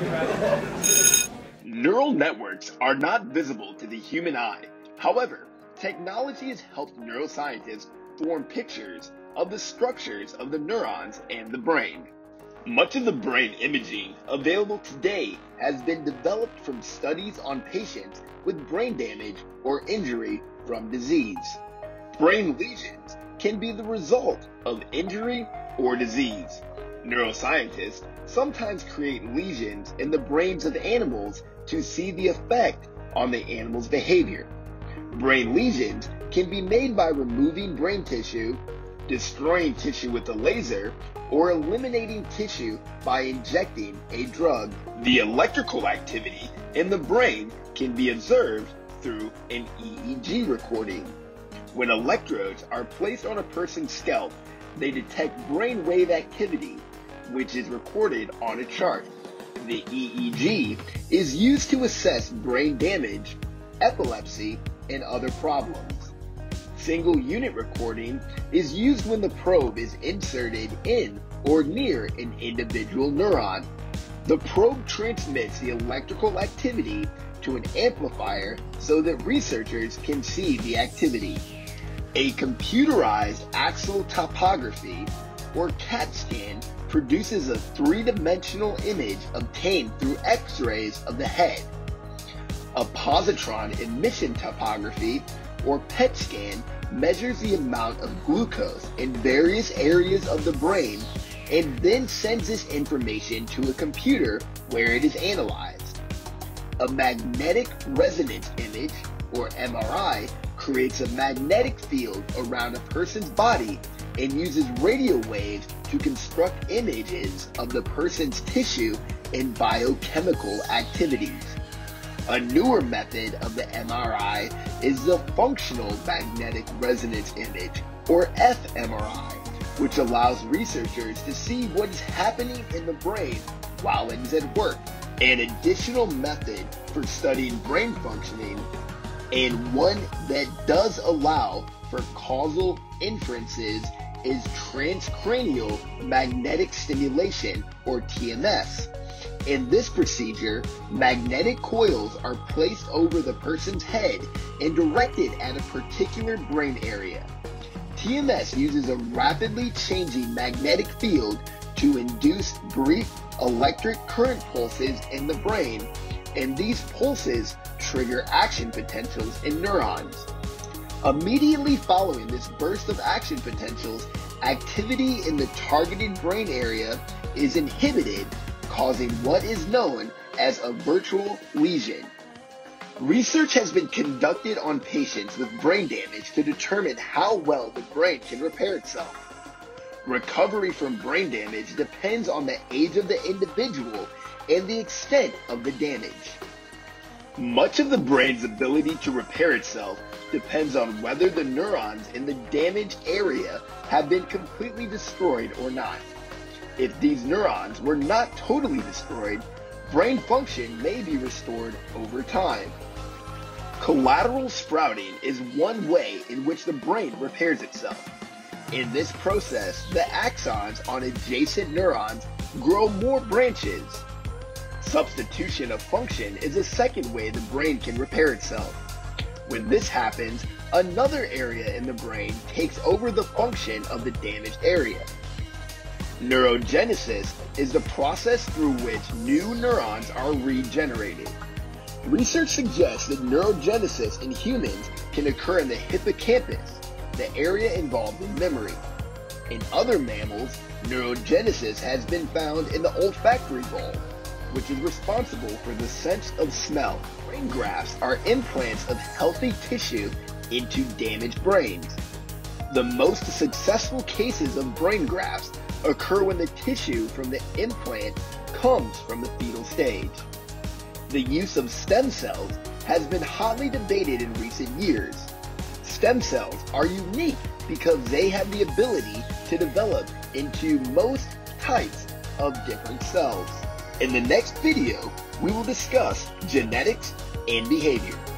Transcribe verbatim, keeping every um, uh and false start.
Neural networks are not visible to the human eye. However, technology has helped neuroscientists form pictures of the structures of the neurons and the brain. Much of the brain imaging available today has been developed from studies on patients with brain damage or injury from disease. Brain lesions can be the result of injury or disease. Neuroscientists sometimes create lesions in the brains of animals to see the effect on the animal's behavior. Brain lesions can be made by removing brain tissue, destroying tissue with a laser, or eliminating tissue by injecting a drug. The electrical activity in the brain can be observed through an E E G recording. When electrodes are placed on a person's scalp, they detect brainwave activity, which is recorded on a chart. The E E G is used to assess brain damage, epilepsy, and other problems. Single unit recording is used when the probe is inserted in or near an individual neuron. The probe transmits the electrical activity to an amplifier so that researchers can see the activity. A computerized axial topography, or CAT scan, produces a three-dimensional image obtained through X-rays of the head. A positron emission topography, or P E T scan, measures the amount of glucose in various areas of the brain and then sends this information to a computer where it is analyzed. A magnetic resonance image, or M R I, creates a magnetic field around a person's body and uses radio waves to construct images of the person's tissue and biochemical activities. A newer method of the M R I is the functional magnetic resonance image, or F M R I, which allows researchers to see what is happening in the brain while it is at work. An additional method for studying brain functioning, and one that does allow for causal inferences, is transcranial magnetic stimulation, or T M S. In this procedure, magnetic coils are placed over the person's head and directed at a particular brain area. T M S uses a rapidly changing magnetic field to induce brief electric current pulses in the brain, and these pulses trigger action potentials in neurons. Immediately following this burst of action potentials, activity in the targeted brain area is inhibited, causing what is known as a virtual lesion. Research has been conducted on patients with brain damage to determine how well the brain can repair itself. Recovery from brain damage depends on the age of the individual and the extent of the damage. Much of the brain's ability to repair itself depends on whether the neurons in the damaged area have been completely destroyed or not. If these neurons were not totally destroyed, brain function may be restored over time. Collateral sprouting is one way in which the brain repairs itself. In this process, the axons on adjacent neurons grow more branches. Substitution of function is a second way the brain can repair itself. When this happens, another area in the brain takes over the function of the damaged area. Neurogenesis is the process through which new neurons are regenerated. Research suggests that neurogenesis in humans can occur in the hippocampus, the area involved in memory. In other mammals, neurogenesis has been found in the olfactory bulb, which is responsible for the sense of smell. Brain grafts are implants of healthy tissue into damaged brains. The most successful cases of brain grafts occur when the tissue from the implant comes from the fetal stage. The use of stem cells has been hotly debated in recent years. Stem cells are unique because they have the ability to develop into most types of different cells. In the next video, we will discuss genetics and behavior.